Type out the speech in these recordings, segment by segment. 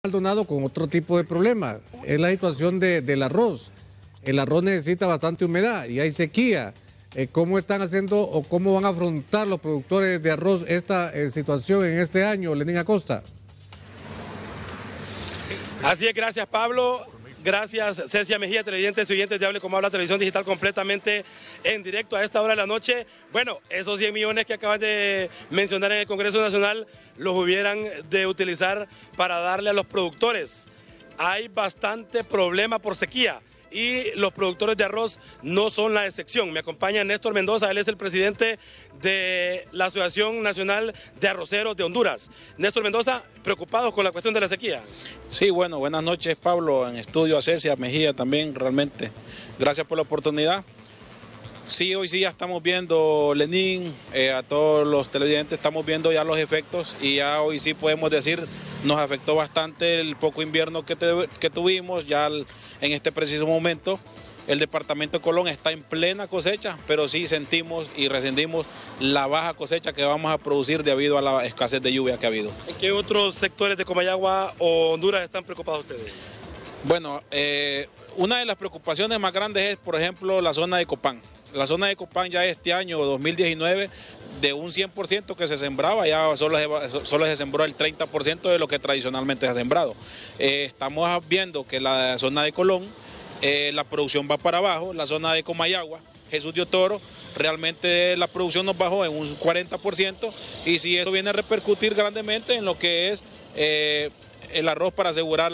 Maldonado con otro tipo de problema, es la situación del arroz. El arroz necesita bastante humedad y hay sequía. ¿Cómo están haciendo o cómo van a afrontar los productores de arroz esta situación en este año, Lenín Acosta? Así es, gracias Pablo. Gracias Cecia Mejía, televidentes y oyentes de Hable Como Habla Televisión Digital completamente en directo a esta hora de la noche. Bueno, esos 100 millones que acabas de mencionar en el Congreso Nacional los hubieran de utilizar para darle a los productores. Hay bastante problema por sequía y los productores de arroz no son la excepción. Me acompaña Néstor Mendoza, él es el presidente de la Asociación Nacional de Arroceros de Honduras. Néstor Mendoza, preocupados con la cuestión de la sequía. Sí, bueno, buenas noches Pablo, en estudio a Cecia Mejía también, realmente. Gracias por la oportunidad. Sí, hoy sí ya estamos viendo, Lenín, a todos los televidentes estamos viendo ya los efectos y ya hoy sí podemos decir, nos afectó bastante el poco invierno que tuvimos, ya en este preciso momento el departamento de Colón está en plena cosecha, pero sí sentimos y resentimos la baja cosecha que vamos a producir debido a la escasez de lluvia que ha habido. ¿En qué otros sectores de Comayagua o Honduras están preocupados ustedes? Bueno, una de las preocupaciones más grandes es, por ejemplo, la zona de Copán. La zona de Copán ya este año 2019, de un 100% que se sembraba, ya solo se sembró el 30% de lo que tradicionalmente se ha sembrado. Estamos viendo que la zona de Colón, la producción va para abajo, la zona de Comayagua, Jesús de Otoro, realmente la producción nos bajó en un 40% y si eso viene a repercutir grandemente en lo que es el arroz para asegurar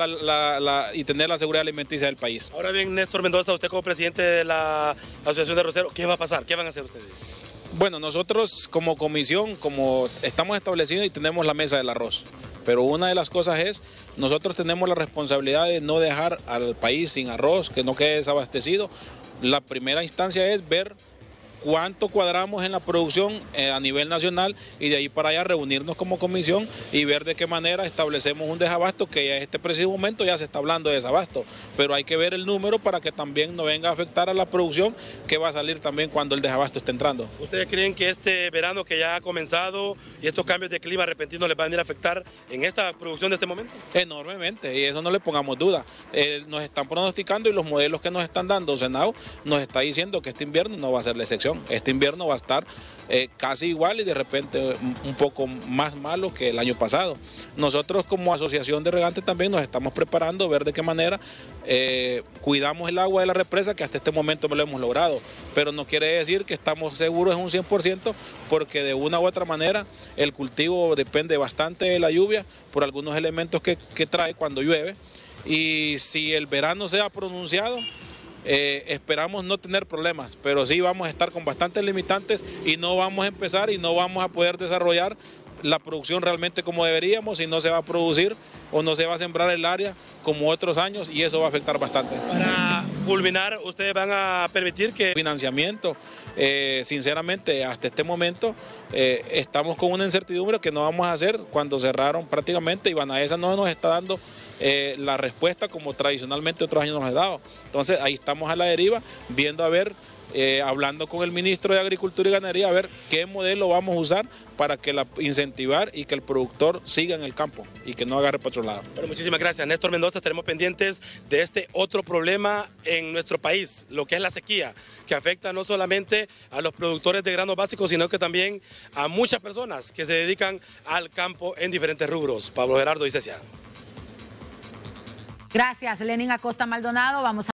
y tener la seguridad alimenticia del país. Ahora bien, Néstor Mendoza, usted como presidente de la Asociación de Arroceros, ¿qué va a pasar? ¿Qué van a hacer ustedes? Bueno, nosotros como comisión, como estamos establecidos y tenemos la mesa del arroz, pero una de las cosas es, nosotros tenemos la responsabilidad de no dejar al país sin arroz, que no quede desabastecido. La primera instancia es ver cuánto cuadramos en la producción a nivel nacional y de ahí para allá reunirnos como comisión y ver de qué manera establecemos un desabasto, que en este preciso momento ya se está hablando de desabasto, pero hay que ver el número para que también no venga a afectar a la producción que va a salir también cuando el desabasto esté entrando. ¿Ustedes creen que este verano que ya ha comenzado y estos cambios de clima repentinos les van a venir a afectar en esta producción de este momento? Enormemente, y eso no le pongamos duda. Nos están pronosticando y los modelos que nos están dando Senado nos está diciendo que este invierno no va a ser la excepción. Este invierno va a estar casi igual y de repente un poco más malo que el año pasado. Nosotros como asociación de regantes también nos estamos preparando, ver de qué manera cuidamos el agua de la represa, que hasta este momento no lo hemos logrado, pero no quiere decir que estamos seguros en un 100%, porque de una u otra manera el cultivo depende bastante de la lluvia por algunos elementos que trae cuando llueve, y si el verano se ha pronunciado, esperamos no tener problemas, pero sí vamos a estar con bastantes limitantes y no vamos a empezar y no vamos a poder desarrollar la producción realmente como deberíamos y no se va a producir o no se va a sembrar el área como otros años y eso va a afectar bastante. Para culminar, ¿ustedes van a permitir que financiamiento? Sinceramente, hasta este momento estamos con una incertidumbre que no vamos a hacer cuando cerraron prácticamente y Banaesa no nos está dando la respuesta como tradicionalmente otros años nos ha dado. Entonces ahí estamos a la deriva, viendo a ver, hablando con el ministro de Agricultura y Ganadería, a ver qué modelo vamos a usar para que incentivar y que el productor siga en el campo y que no agarre por otro lado. Bueno, muchísimas gracias, Néstor Mendoza. Estaremos pendientes de este otro problema en nuestro país, lo que es la sequía, que afecta no solamente a los productores de granos básicos, sino que también a muchas personas que se dedican al campo en diferentes rubros. Pablo Gerardo y Cecia. Gracias, Lenín Acosta Maldonado. Vamos a